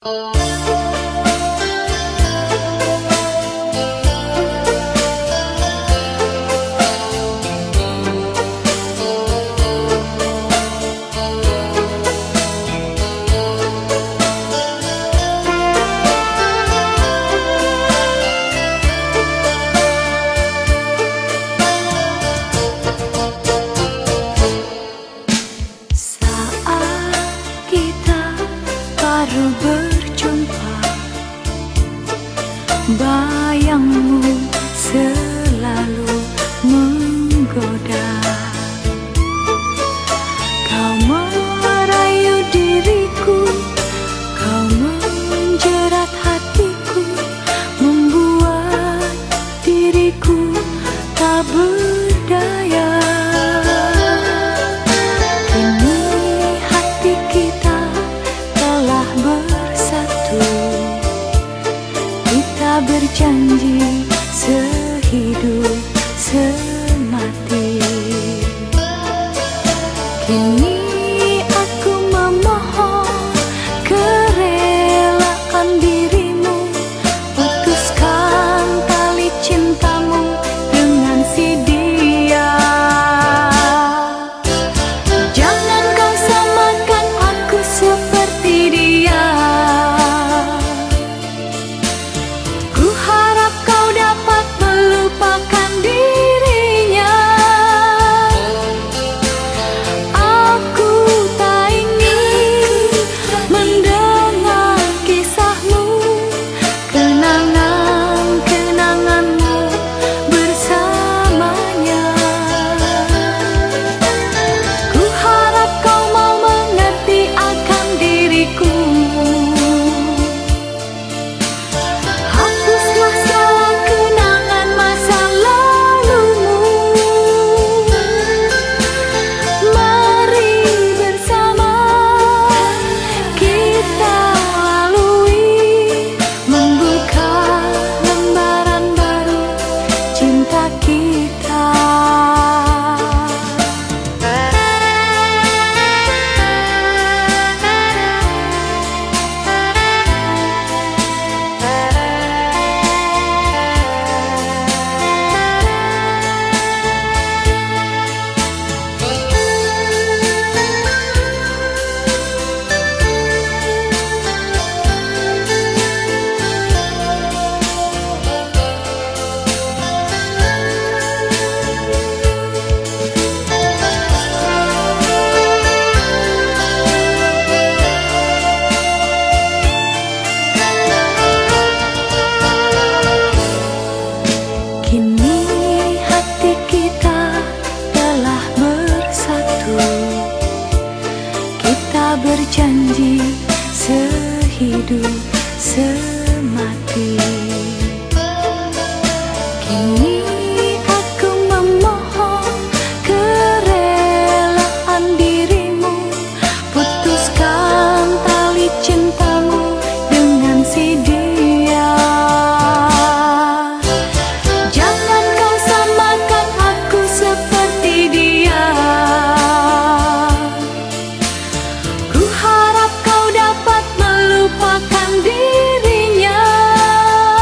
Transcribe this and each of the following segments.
baru berjumpa, bayangmu selalu menggoda. Kau merayu diriku, kau menjerat hatiku, membuat diriku tak berdaya. Kini hati kita telah bersatu, kita berjanji sehidup semati. Kini aku memohon kerelaan dirimu, putuskan tali cintamu dengan si dia. Jangan kau samakan aku seperti dia. Ku harap kau dapat melupakan dirinya. Aku tak ingin mendengar kisahmu, kenangan-kenanganmu bersamanya. Ku harap kau mau mengerti akan diriku. Hapuslah segala kenangan masa lalumu. Mari bersama kita lalui, membuka lembaran baru cinta kita. Kini hati kita telah bersatu, kita berjanji sehidup semati. Kini aku memohon kerelaan dirimu, putuskan tali cintamu dengan si dia. Jangan kau samakan aku seperti dia. Ku harap kau dapat melupakan dirinya.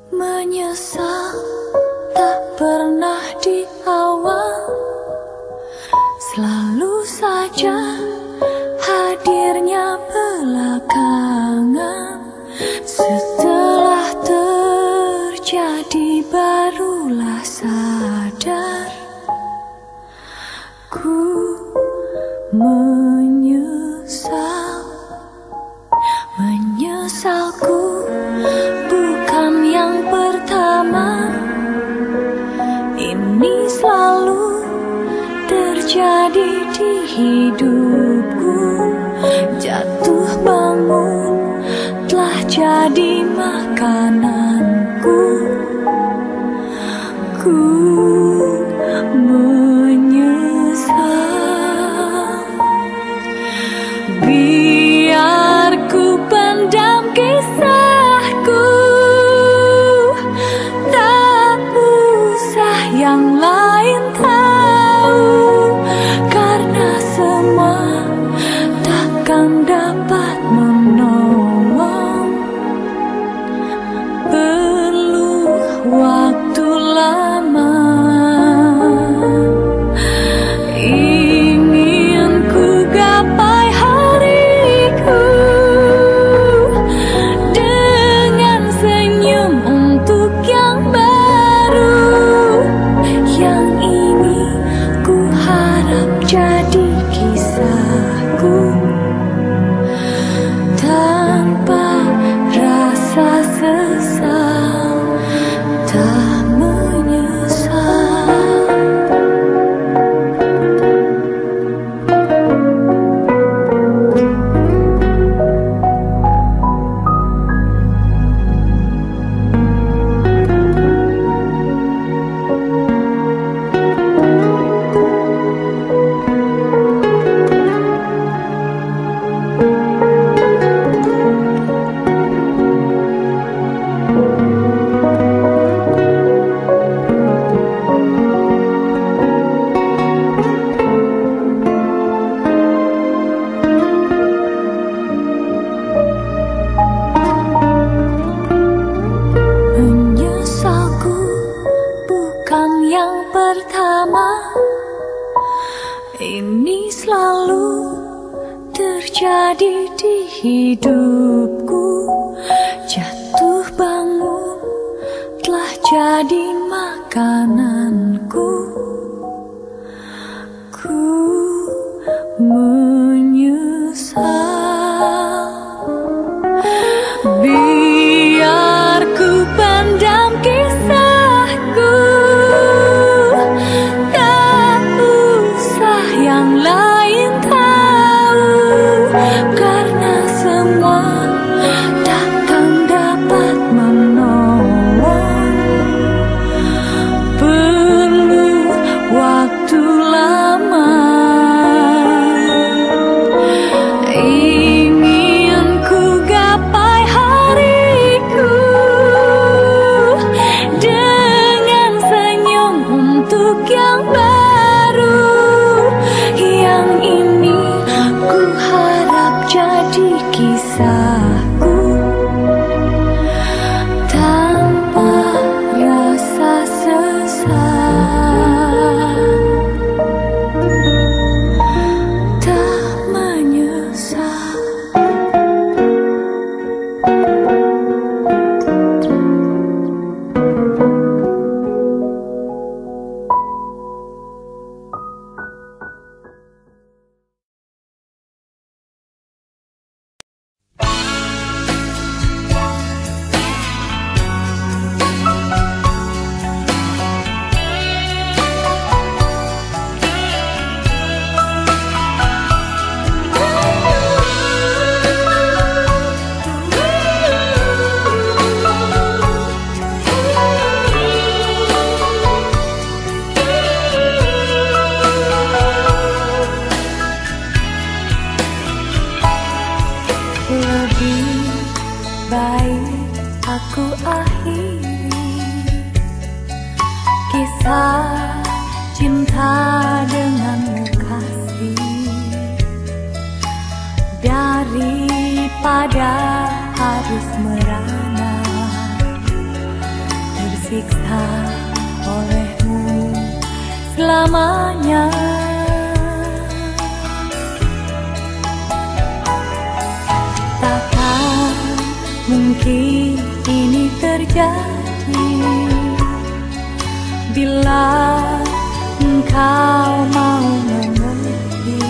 Menyesal tak pernah di awal, selalu saja hadirnya belakangan. Setelah terjadi barulah sadar, ku menyesal. Menyesalku bukan yang pertama, ini selalu terjadi di hidupku. Jatuh bangun telah jadi makananku. Ku menyesal. Biar ku pendam kisahku, tak usah yang lain tahu, karena semua takkan dapat menolong. Perlu waktu lama. Ingin ku gapai hariku dengan senyum untuk yang baru. Yang ini ku harap jadi kisahku, tanpa rasa sesal, tak menyesal. Menyesalku bukan yang pertama, ini selalu terjadi di hidupku. Jatuh bangun telah jadi makananku. Ku menyesal. Biar ku pendam kisahku, tak usah yang lain tahu, karena semua takkan dapat menolong. tersiksa olehmu selamanya. Takkan mungkin ini terjadi bila engkau mau mengerti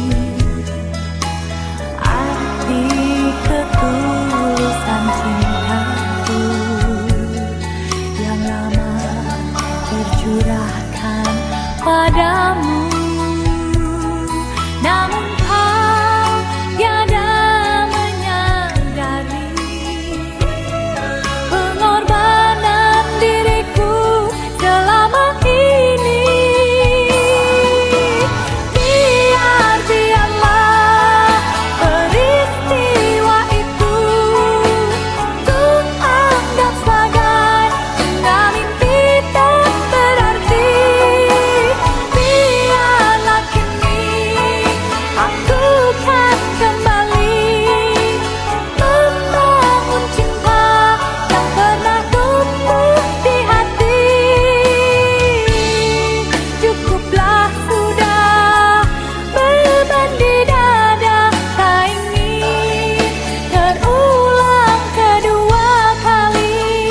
arti ketulusan cintaku yang lama tercurahkan padamu. Namun kau tiada menyadari pengorbanan diriku selama ini. Biarlah peristiwa itu ku anggap sebagai tengah mimpi tak berarti. Biarlah kini aku kan kembali membangun cinta yang pernah tumbuh di hati. Cukuplah sudah beban di dada, tak ingin terulang kedua kali.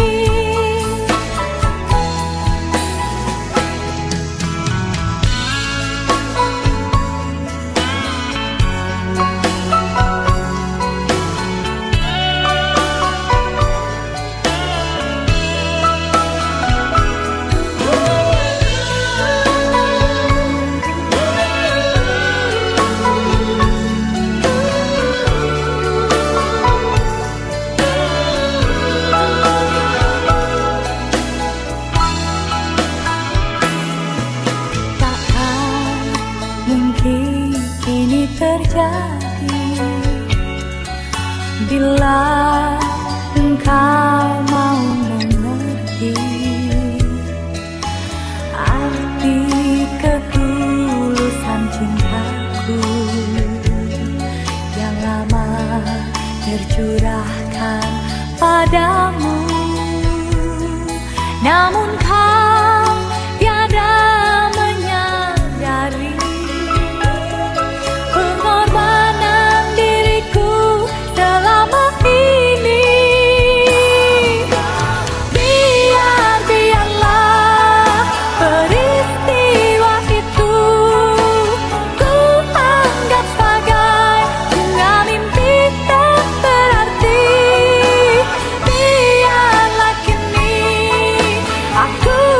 Takkan mungkin ini terjadi bila engkau mau mengerti arti ketulusan cintaku yang lama tercurahkan padamu. Namun kau tiada menyadari pengorbanan diriku selama ini. Biarlah peristiwa itu ku anggap sebagai tengah mimpi tak berarti. Biarlah kini aku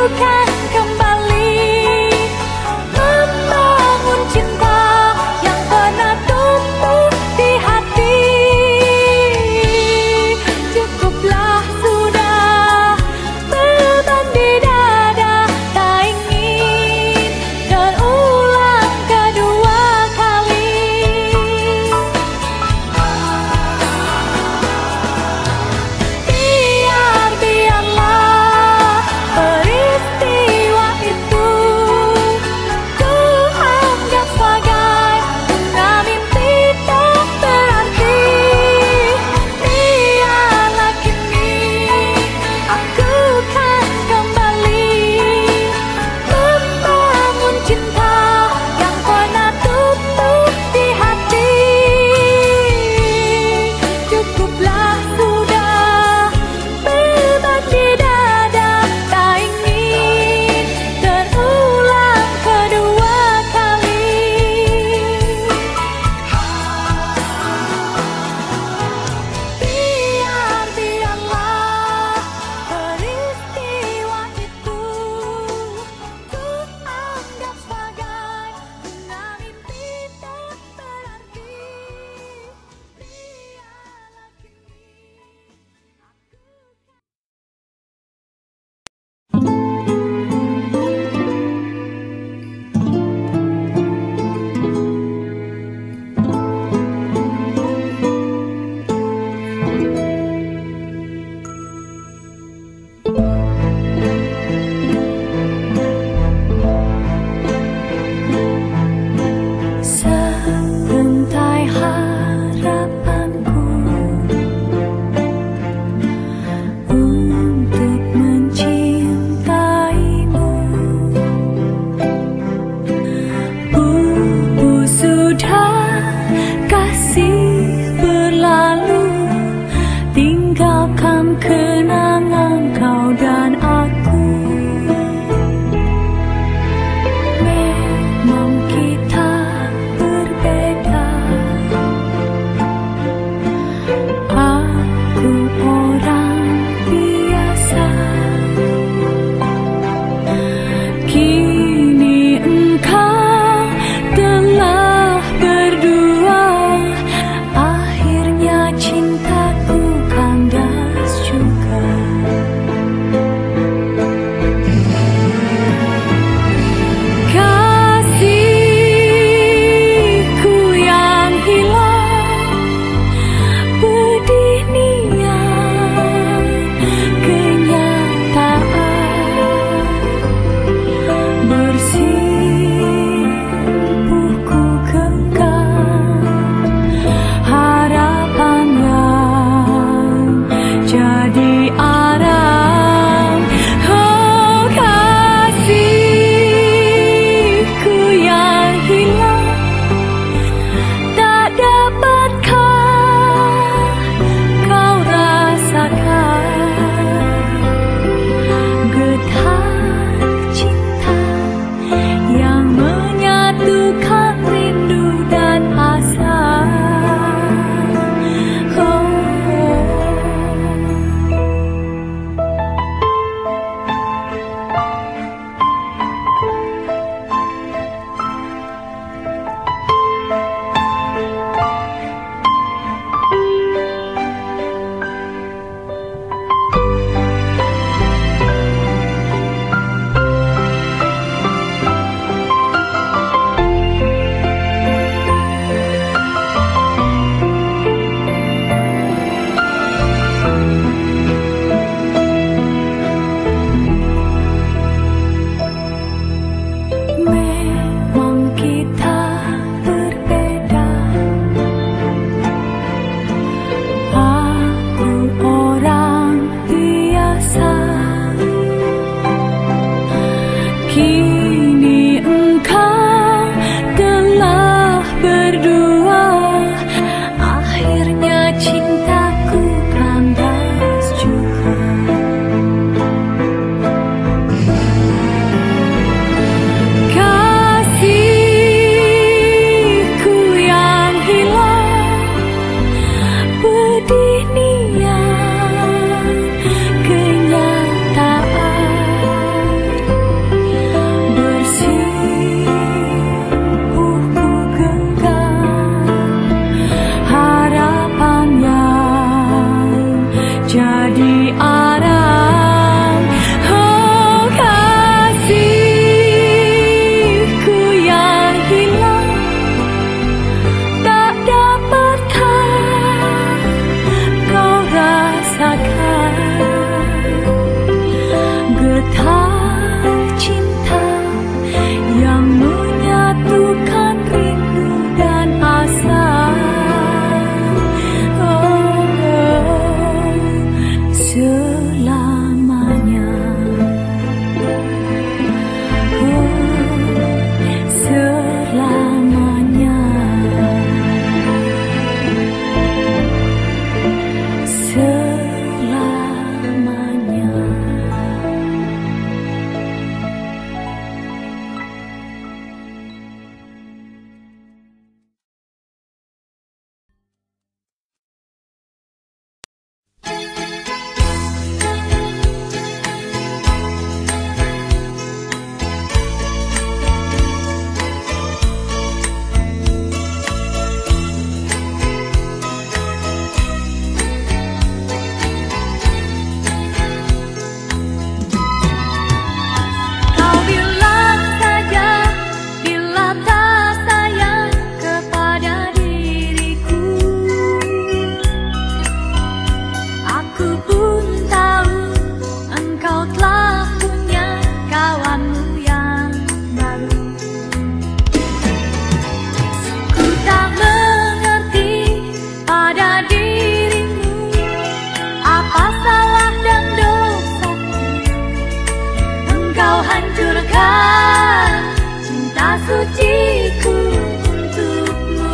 Kau hancurkan cinta suciku untukmu.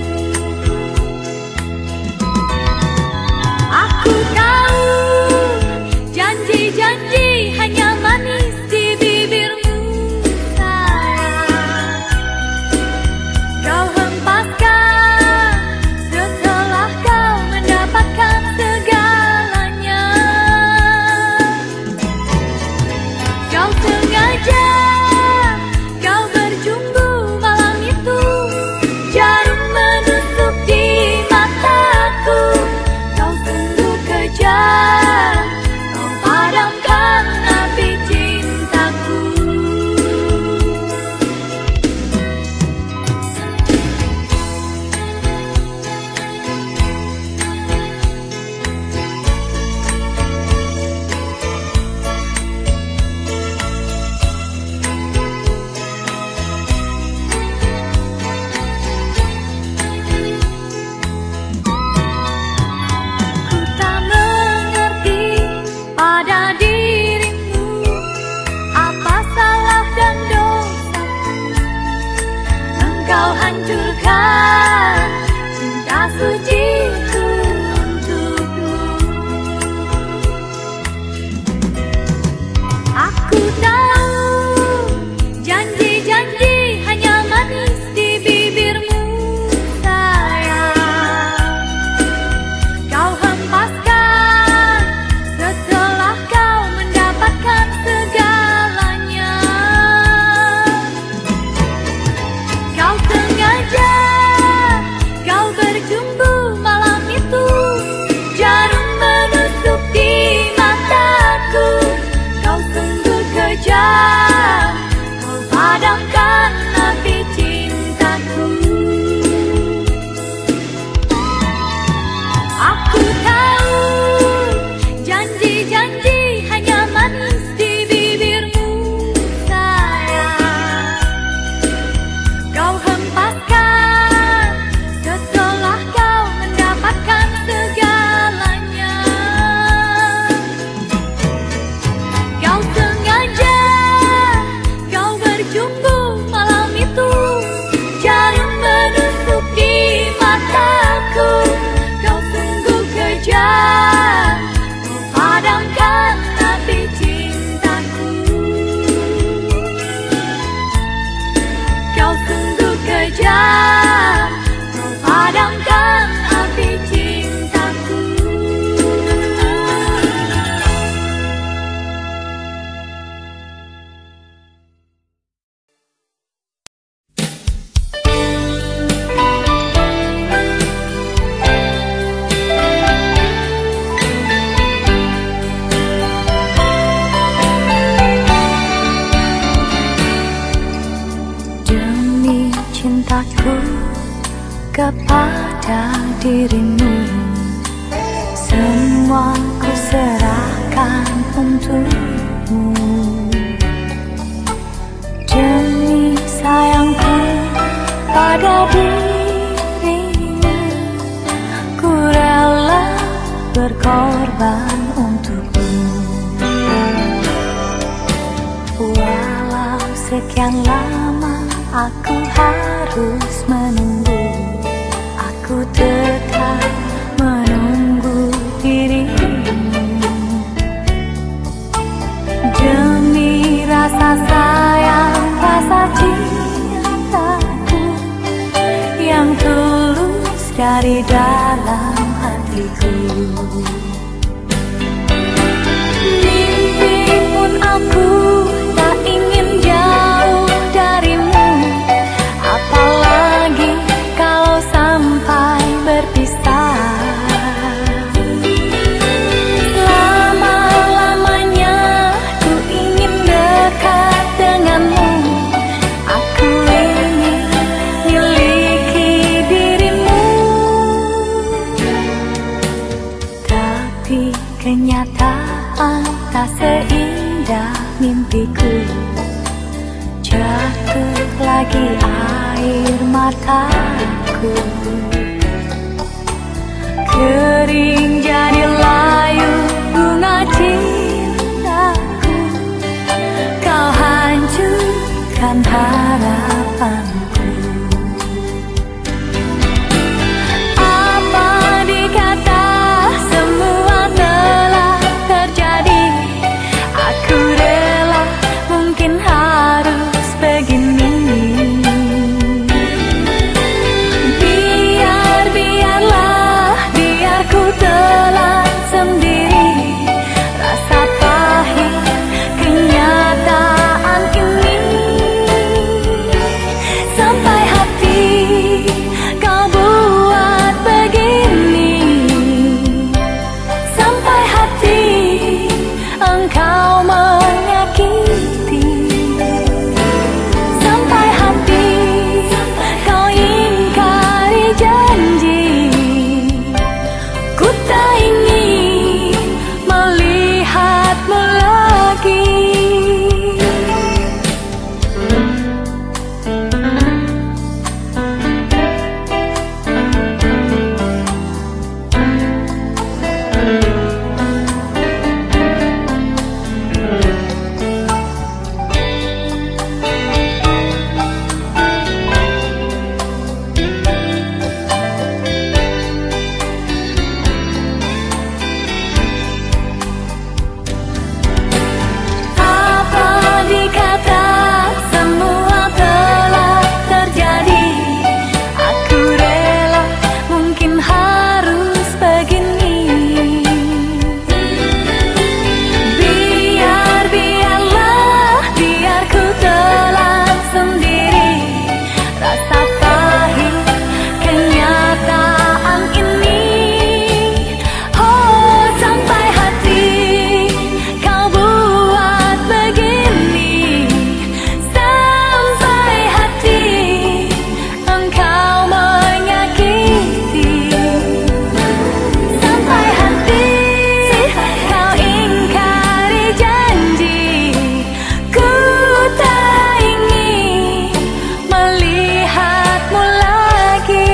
Aku tahu janji-janji hanya manis di bibirmu sayang. Kau hempaskan setelah kau mendapatkan segalanya. Kau sengaja, kau berjumbu malam itu. Jarum menusuk di mataku. Kau sungguh kejam, kau padamkan api cintaku. Ku tak mengerti pada dirimu apa salah dan dosaku. Engkau hancurkan cinta suciku untukmu. Aku tahu janji-janji hanya manis di bibirmu sayang. Kau hempaskan setelah kau mendapatkan segalanya. Kau sengaja, kau berjumbu malam itu. Jarum menusuk di mataku. Kau sungguh kejam, kau padamkan api cintaku. Aku tahu janji-janji hanya manis di bibirmu sayang. Kau hempaskan setelah kau mendapatkan segalanya. Kau sengaja, kau berjumbu malam itu. Jarum menusuk di mataku. Kau sungguh kejam, kau padamkan api cintaku. Kau sungguh kejam, kau padamkan api cintaku. Demi cintaku kepada dirimu, semua ku serahkan untukmu. Demi sayangku pada dirimu, ku rela berkorban untukmu. Walau sekian lama aku harus menunggu, aku tetap menunggu dirimu. Demi rasa sayang, rasa cintaku yang tulus dari dalam hatiku. Mimpi pun aku tak ingin jauh darimu, apalagi kalau sampai berpisah. Selama-lamanya ku ingin dekat denganmu, aku ingin miliki dirimu. Tapi kenyataan tak seindah mimpiku. Jatuh lagi air mataku, kering jadi layu bunga cintaku. Kau menyingkirkan harapanku. Apa dikata semua telah terjadi, aku rela, mungkin harus begini. Biarlah, biar ku telan sendiri rasa pahit kenyataan ini. Sampai hati kau buat begini, sampai hati engkau menyakiti, sampai hati kau ingkari janji. Ku tak ingin melihatmu lagi. Apa dikata semua telah terjadi, aku rela, mungkin harus begini. Biarlah, biar ku telan sendiri rasa pahit kenyataan ini. Oh, sampai hati kau buat begini, sampai hati engkau menyakiti, sampai hati kau ingkari janji. Ku tak ingin melihatmu lagi.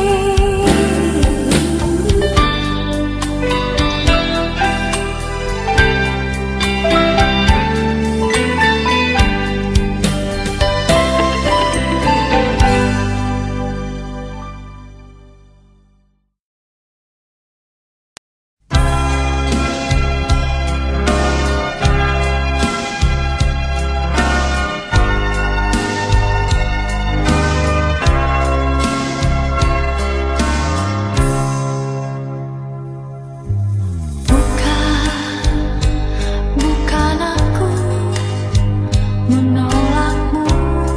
Bukan aku menolakmu,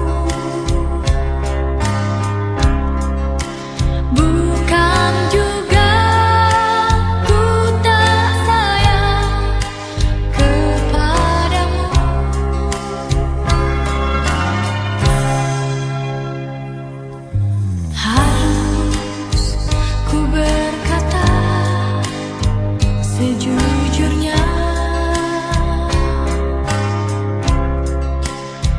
bukan juga ku tak sayang kepadamu. Harus ku berkata sejujurnya,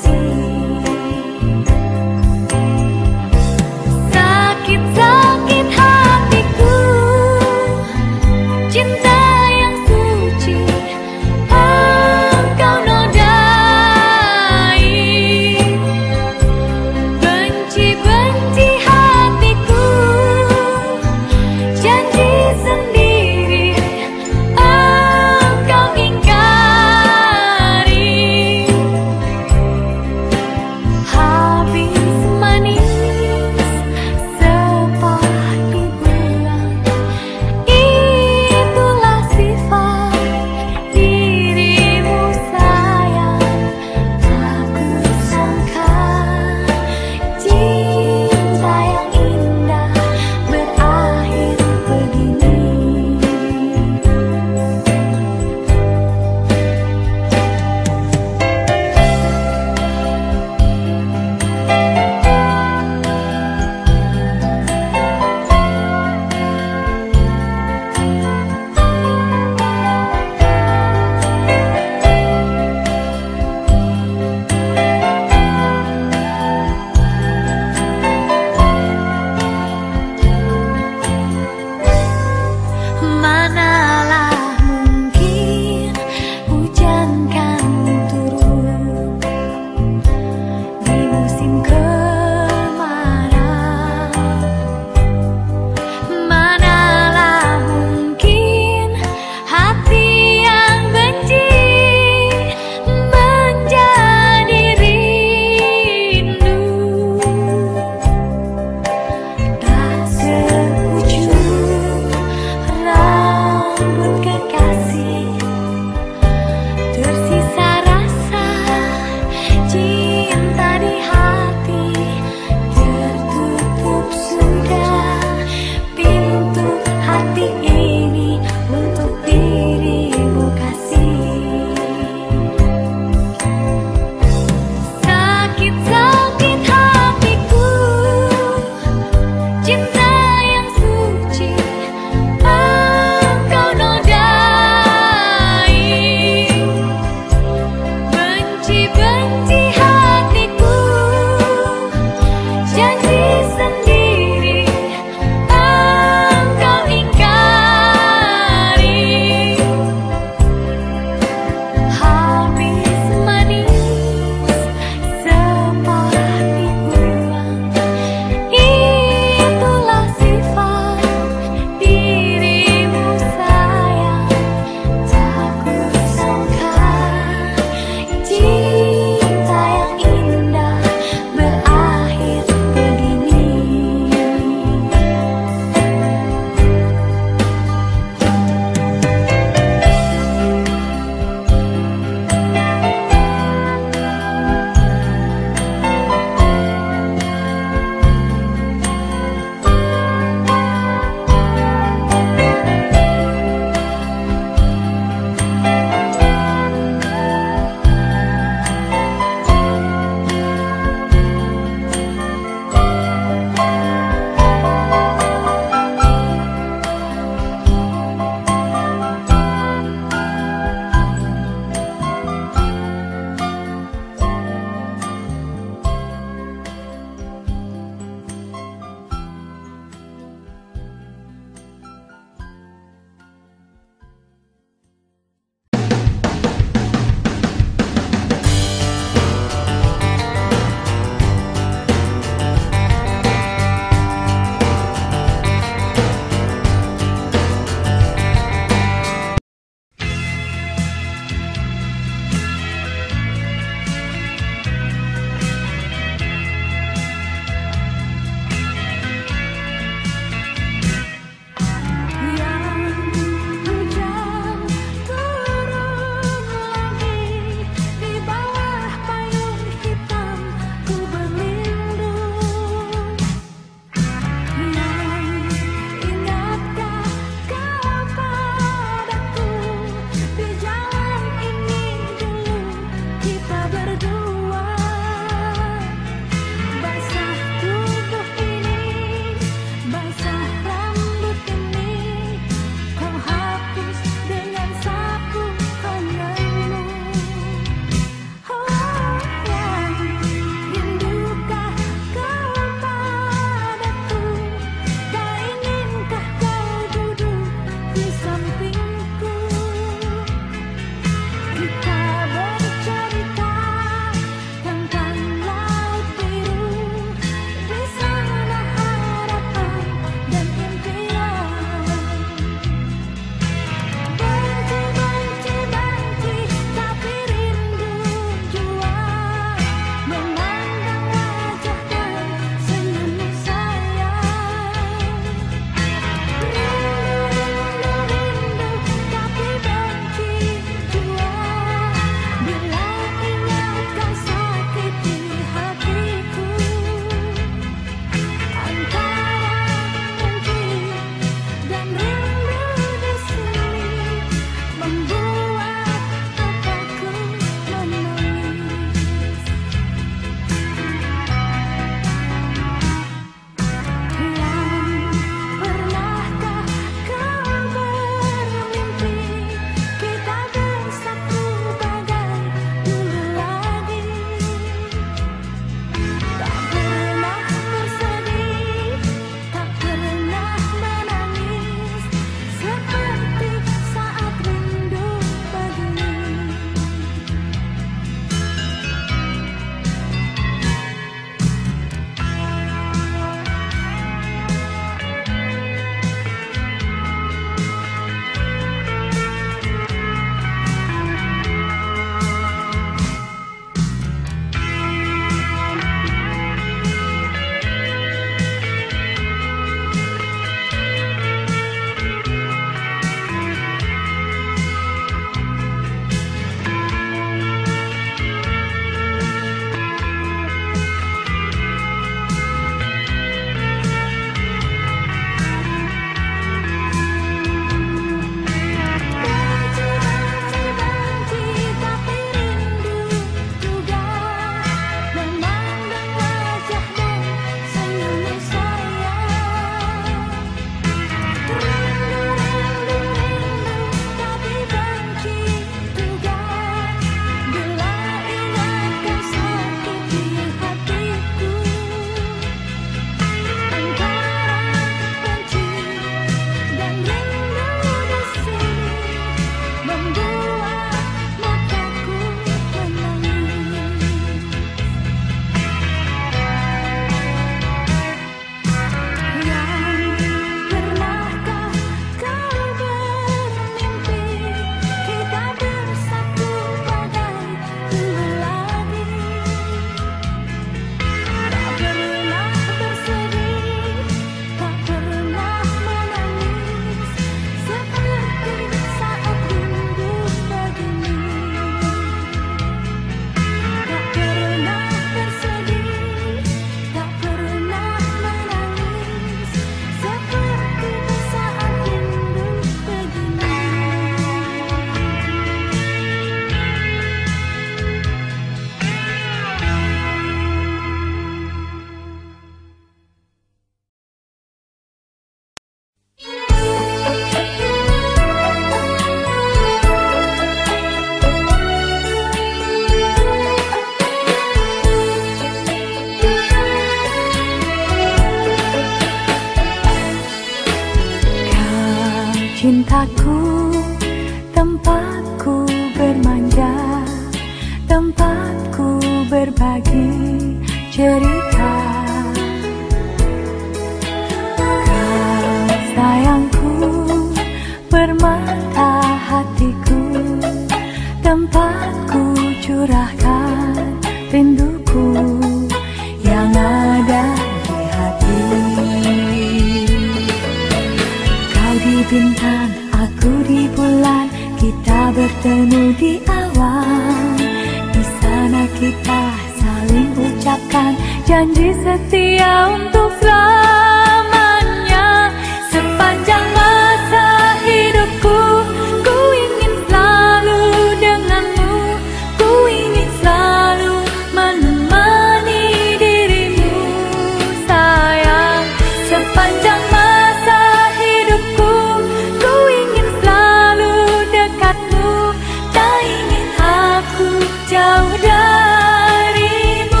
bertemu di awan. Di sana kita saling ucapkan janji setia untuk selamanya. Sepanjang masa hidupku, ku ingin selalu denganmu, ku ingin selalu menemani dirimu sayang. Sepanjang masa hidupku, ku ingin selalu dekatmu, tak ingin aku jauh darimu.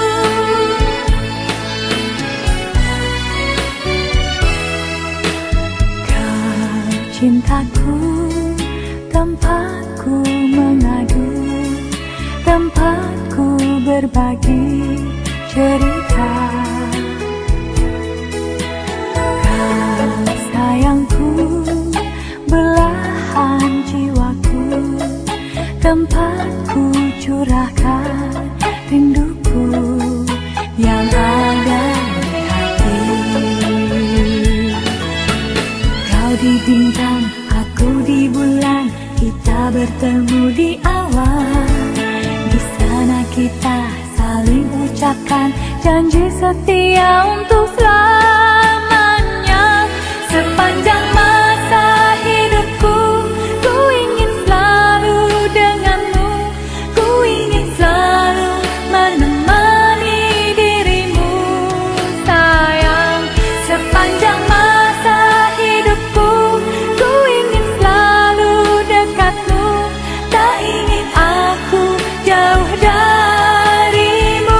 Kau cintaku, tempatku mengadu, tempatku berbagi cerita. Kau sayangku, belahan jiwaku, tempatku curahkan rinduku yang ada di hati. Kau di bintang, aku di bulan, kita bertemu di awan. Di sana kita saling ucapkan janji setia untuk selamanya. Sepanjang masa hidupku, ku ingin selalu denganmu, ku ingin selalu menemani dirimu sayang. Sepanjang masa hidupku, ku ingin selalu dekatmu, tak ingin aku jauh darimu.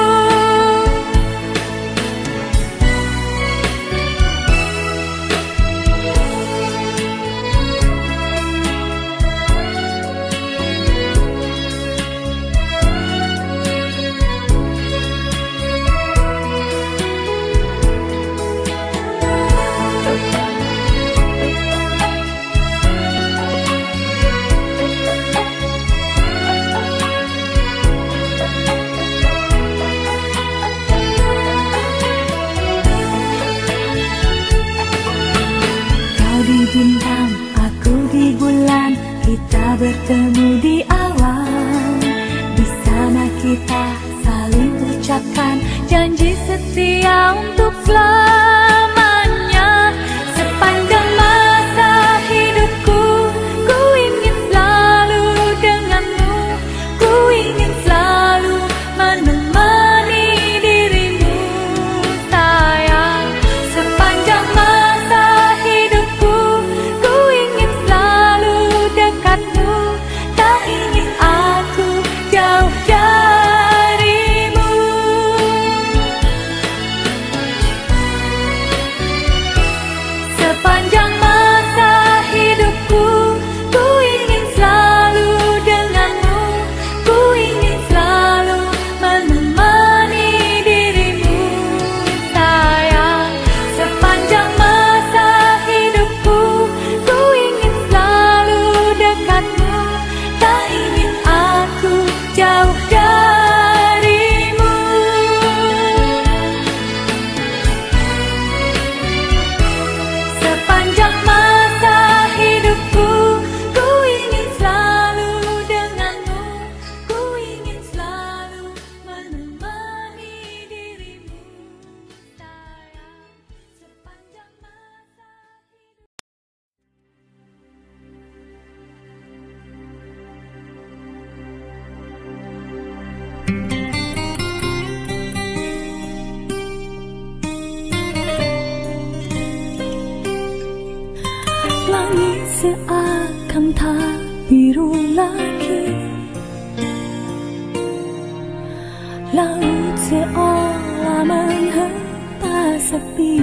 Kau di bintang, aku di bulan, kita bertemu di awan. Di sana kita saling ucapkan janji setia untuk selamanya. Sepanjang masa hidupku, ku ingin selalu denganmu, ku ingin selalu menemani dirimu sayang. Sepanjang masa hidupku, ku ingin selalu dekatmu, tak ingin aku jauh darimu. Sepanjang masa hidupku, ku ingin selalu denganmu, ku ingin selalu menemani dirimu sayang. Sepanjang masa hidupku, ku ingin selalu dekatmu, tak ingin aku jauh darimu. Sepanjang masa hidupku, ku ingin selalu denganmu, ku ingin selalu menemani dirimu sayang. Sepanjang masa hidup. Langit seakan tak biru lagi, laut seolah menghempas sepi.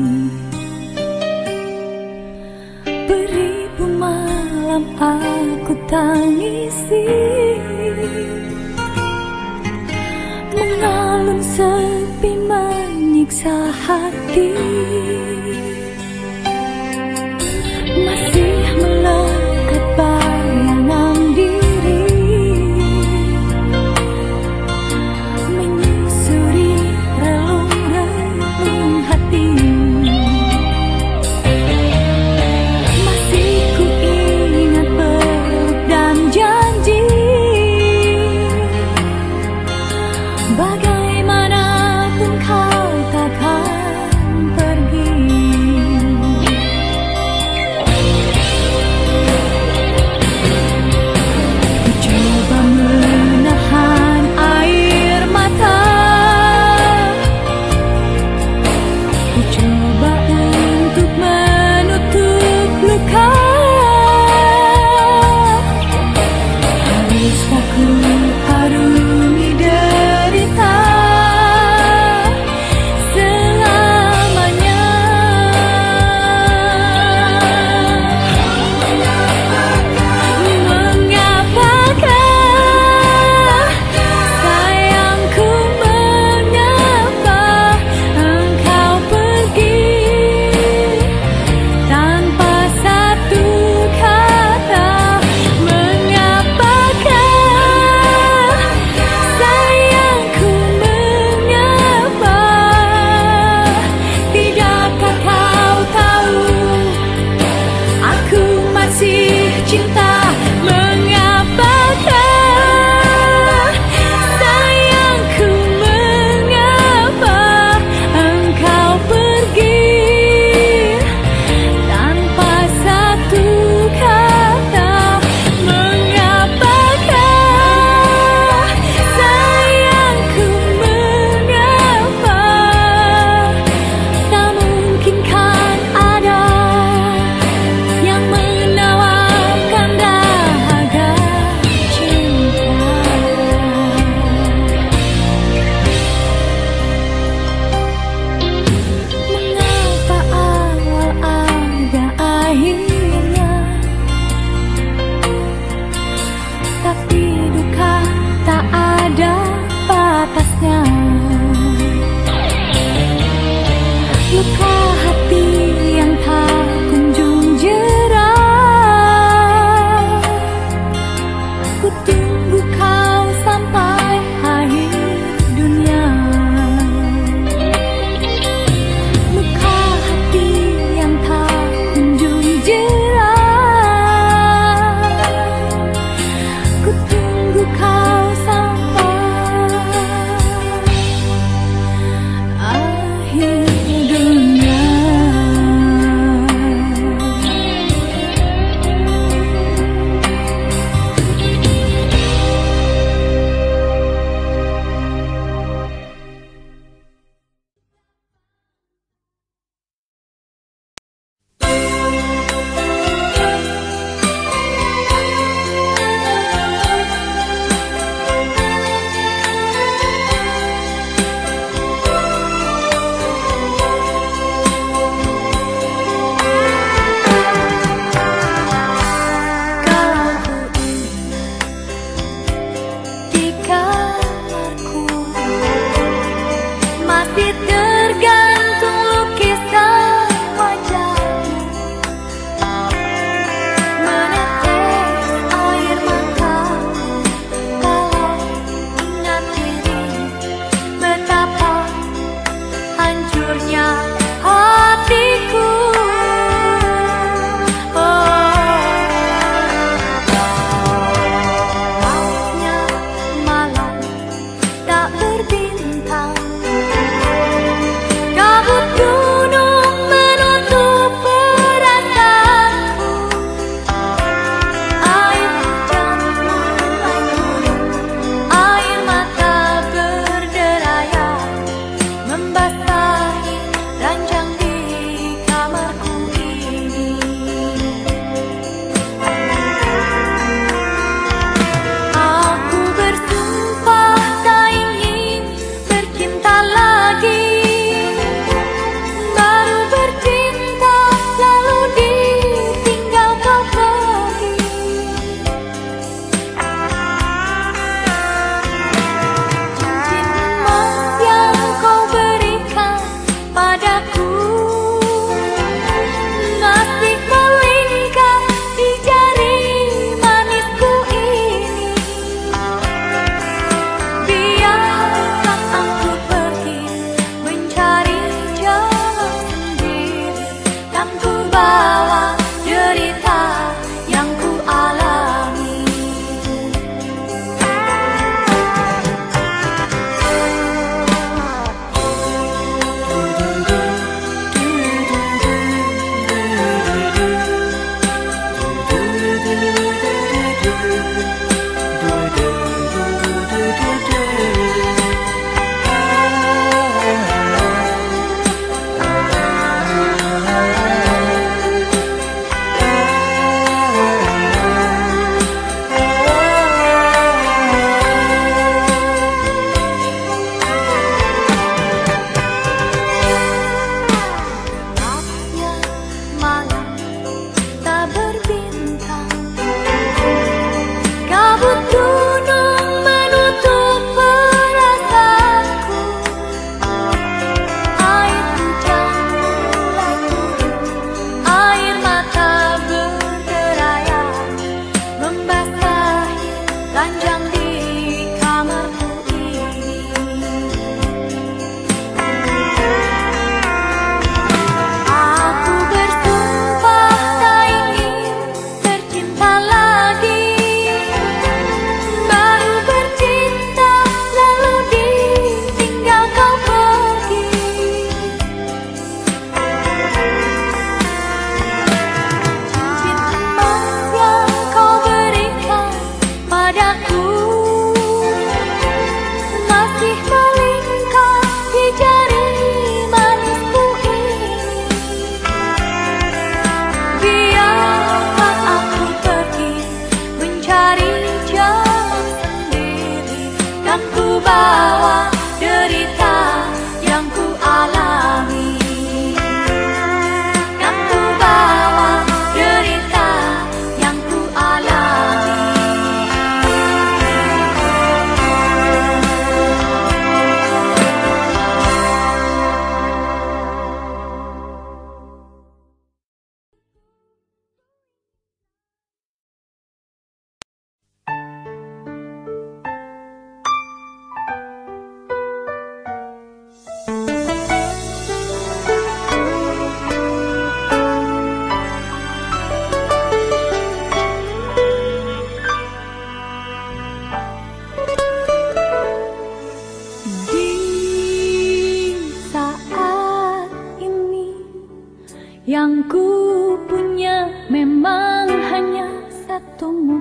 Beribu malam aku tangisi, mengalun sepi menyiksa hati. Masih melekat bayangan diri, menyusuri relung-relung hati. Masih ku ingat peluk dan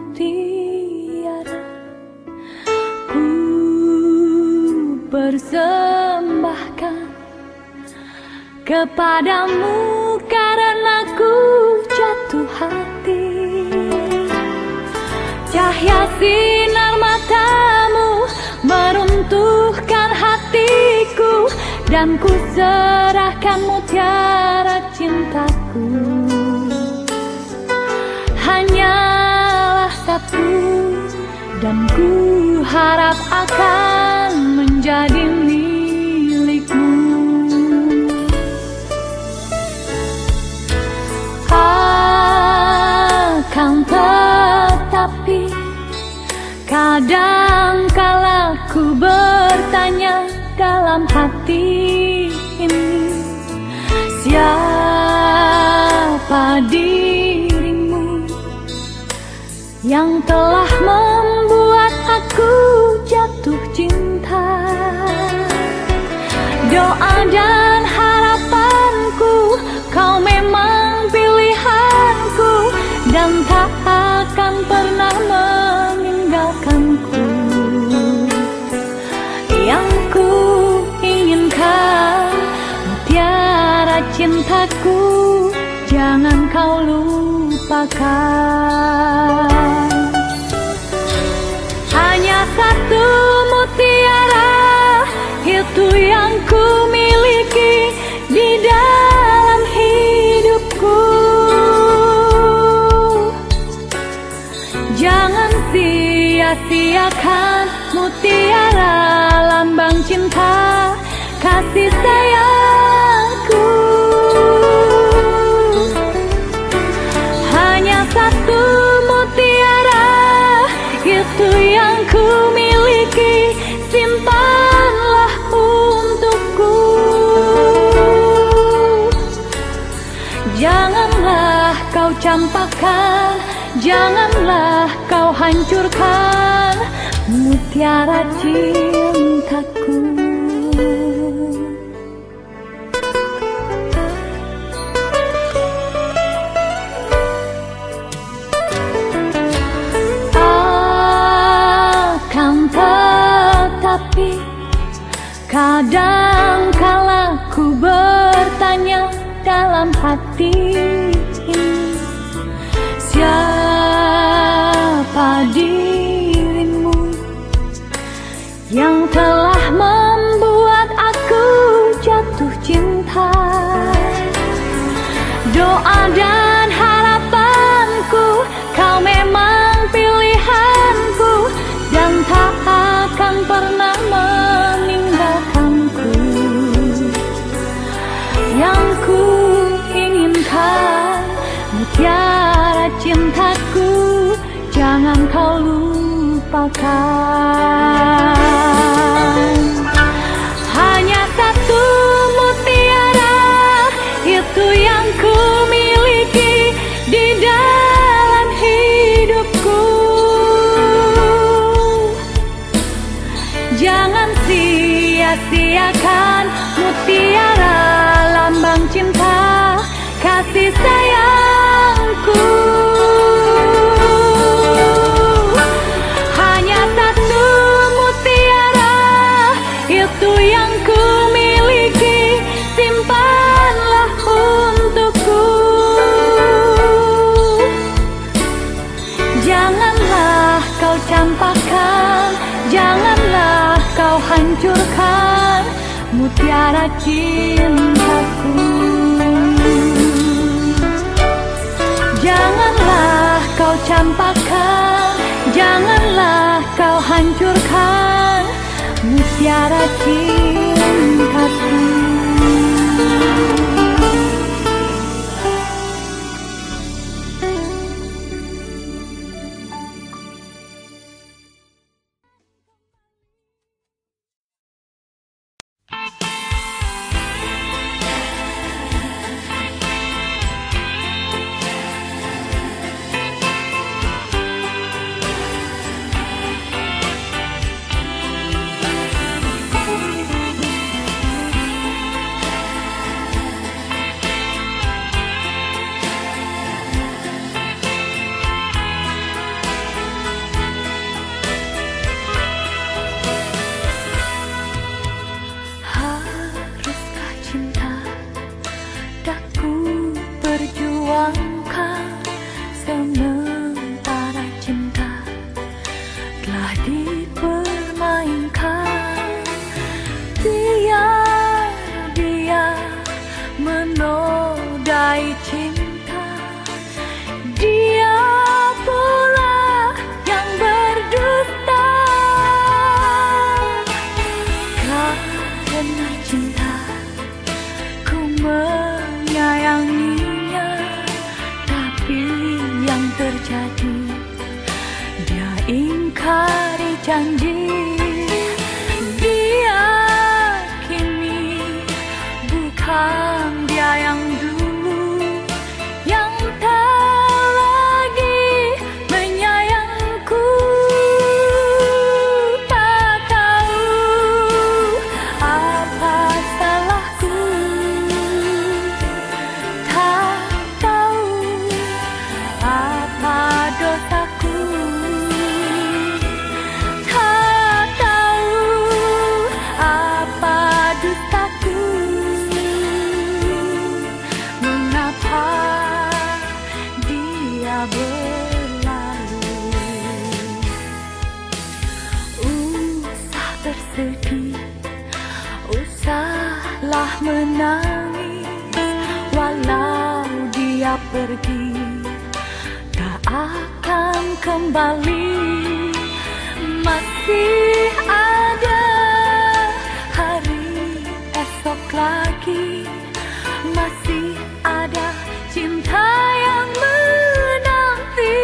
mutiara ku persembahkan kepadamu karena ku jatuh hati. Cahaya sinar matamu meruntuhkan hatiku, dan ku serahkan mutiara cintaku. Hanyalah satu, dan ku harap akan menjadi milikmu. Akan tetapi kadang kala ku bertanya dalam hati ini, siapa dirimu yang telah membuat aku jatuh cinta. Doa dan harapanku, kau memang pilihanku, dan tak akan pernah meninggalkanku. Yang ku inginkan, mutiara cintaku, jangan kau lupakan. Hanya satu mutiara, itu yang ku miliki di dalam hidupku. Jangan sia-siakan mutiara, lambang cinta, kasih sayangku. Hanya satu mutiara, itu yang ku miliki, simpanlah untukku. Janganlah kau campakkan, janganlah kau hancurkan mutiara cintaku. Akan tetapi kadang kala ku bertanya dalam hati ini, siapa dirimu yang telah membuat aku jatuh cinta. Doa dan harapanku, kau memang pilihanku, dan tak akan pernah meninggalkanku. Yang ku inginkan, mutiara cintaku, jangan kau lupakan. Hanya satu mutiara, itu yang ku miliki di dalam hidupku. Jangan sia-siakan mutiara, lambang cinta, kasih sayangku. Hanya satu mutiara, itu yang ku miliki, simpanlah untukku. Janganlah kau campakkan, janganlah kau hancurkan mutiara cintaku. Janganlah kau campakkan, janganlah kau hancurkan mutiara cintaku. berjanji dia kini bukan dia yang dulu, yang tak lagi menyayangku. Tak tahu apa salahku, tak tahu apa dosaku, tak tahu apa dustaku. Mengapa dia berlalu? Usah bersedih, usahlah menangis. Walau dia pergi, tak akan kembali. Masih ada hari esok lagi, masih ada cinta yang menanti.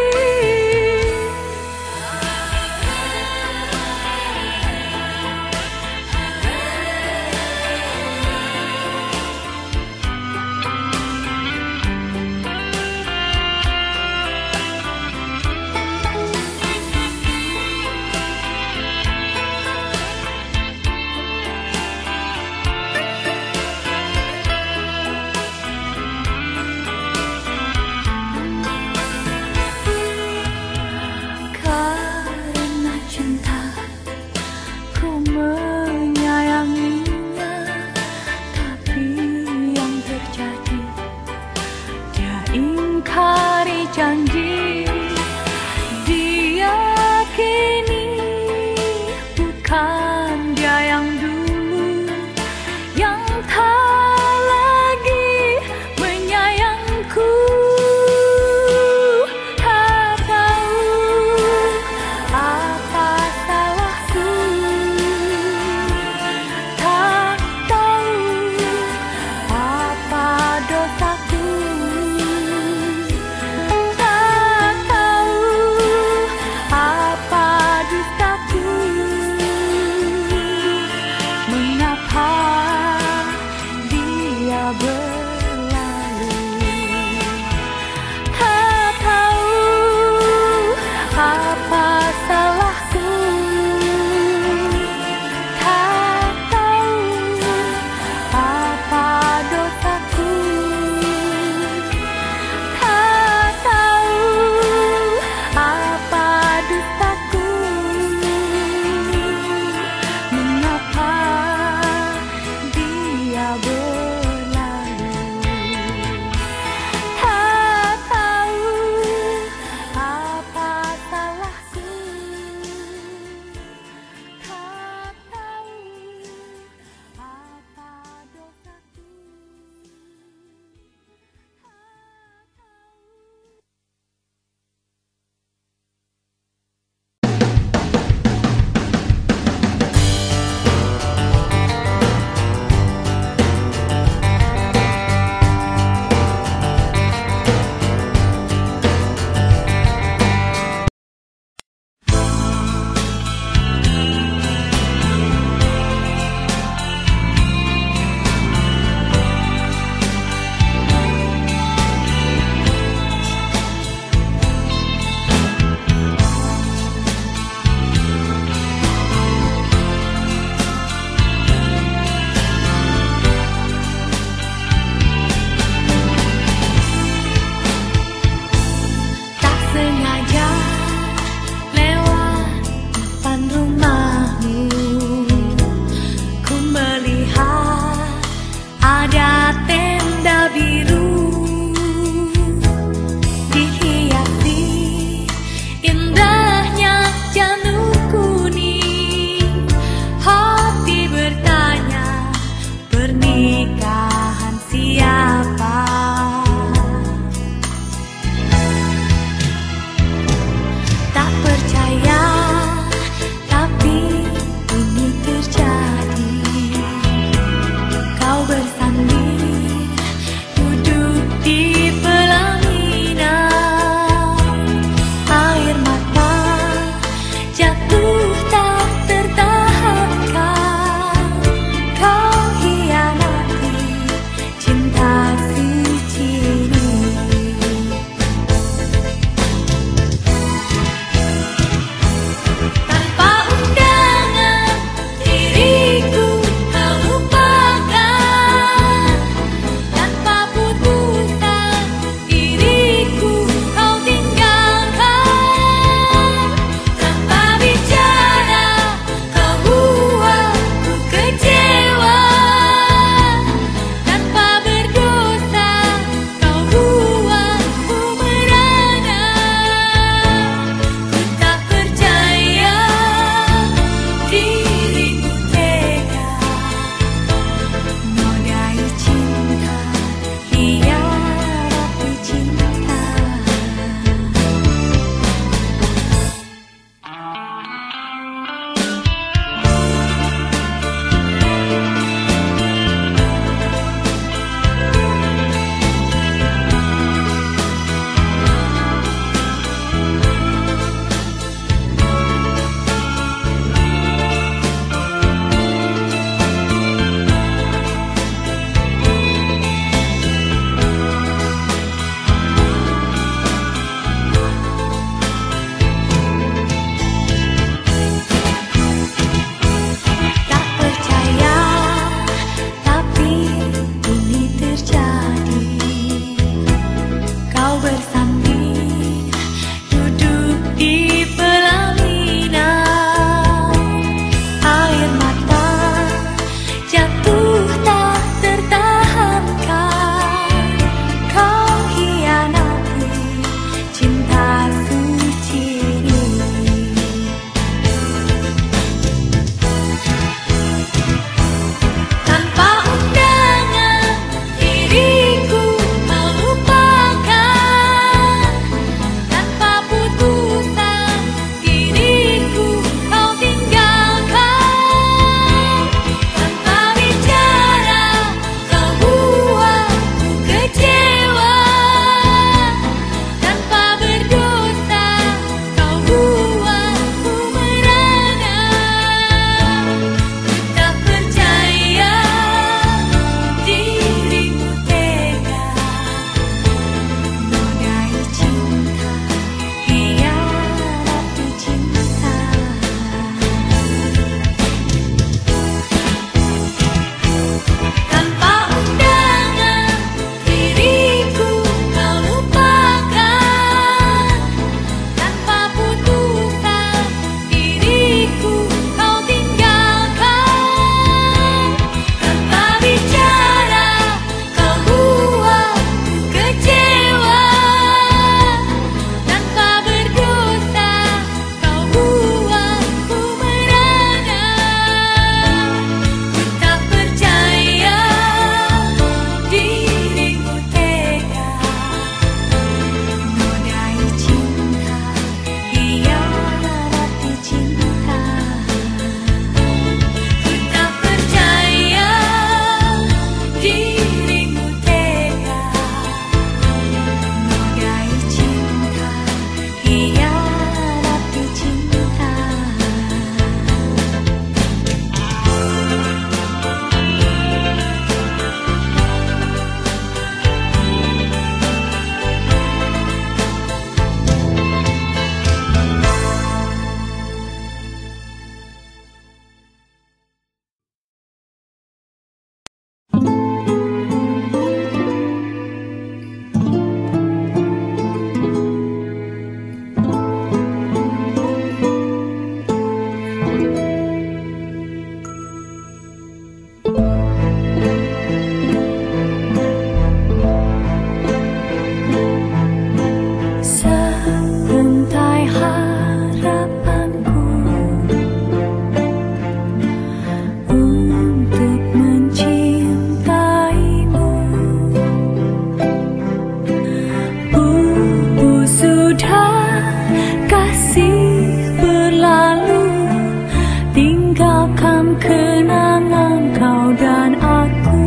kenangan kau dan aku.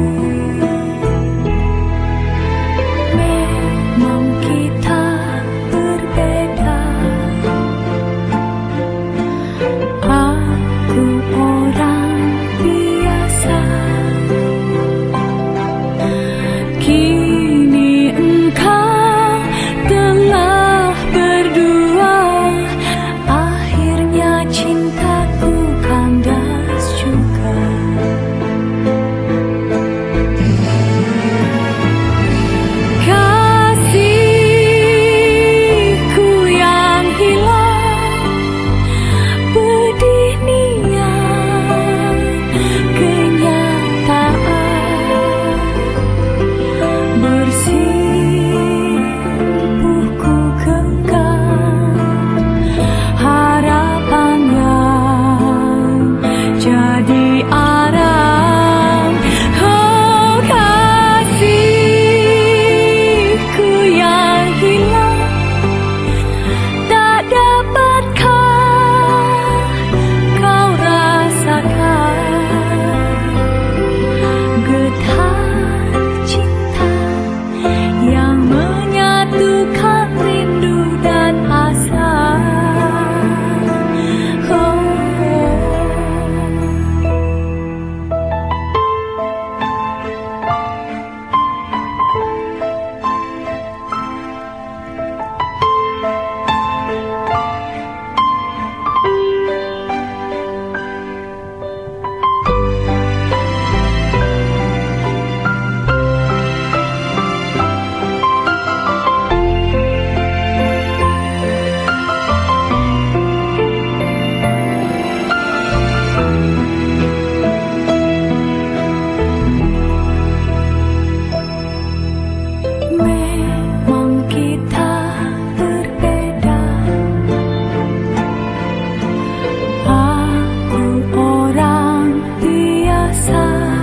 Memang kita berbeda. Aku orang biasa, kini engkau telah berdua. Akhirnya cintaku kandas juga. Kasihku yang hilang, pedih niat kenyataan, bersimpuh ku genggam harapan yang jadi arang. Oh, kasihku yang hilang, tak dapatkah kau rasakan getar cinta yang menyatukan rindu dan asa. Oh. Memang kita berbeda. Aku orang biasa,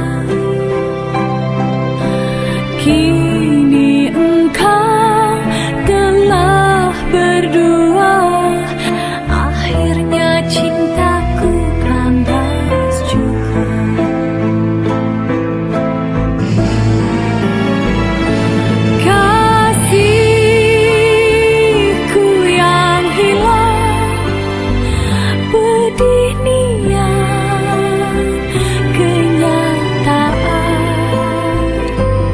kini engkau telah berdua. Akhirnya cintaku kandas juga. Kasihku yang hilang, pedih niat kenyataan,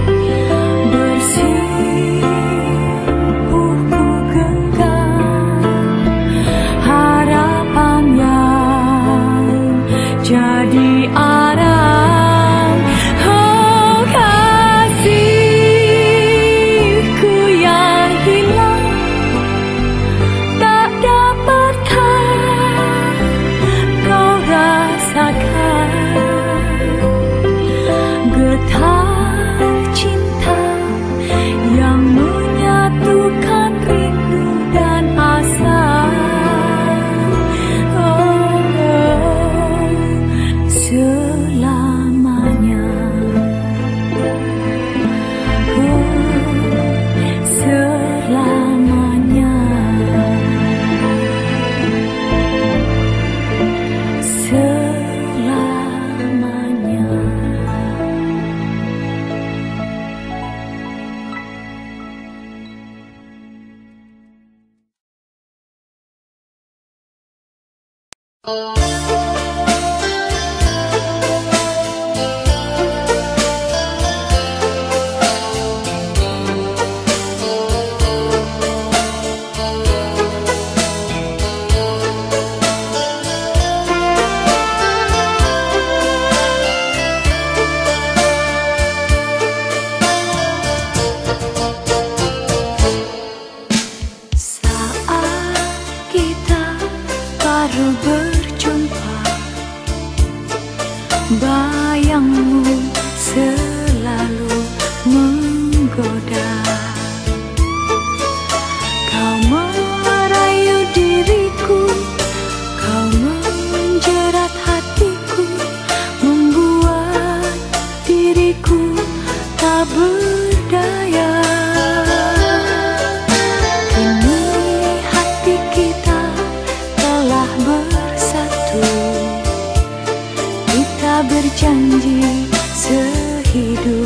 bersimpuh ku genggam harapan yang jadi arang. Oh, kasihku yang hilang, tak dapatkah kau rasakan getar cinta yang menyatukan rindu dan asa. Oh, selamanya. Oh, selamanya. Selamanya. Saat kita baru berjumpa, bayangmu selalu menggoda. Kau merayu diriku, kau menjerat hatiku, membuat diriku tak berdaya. Kini hati kita telah bersatu. janji sehidup.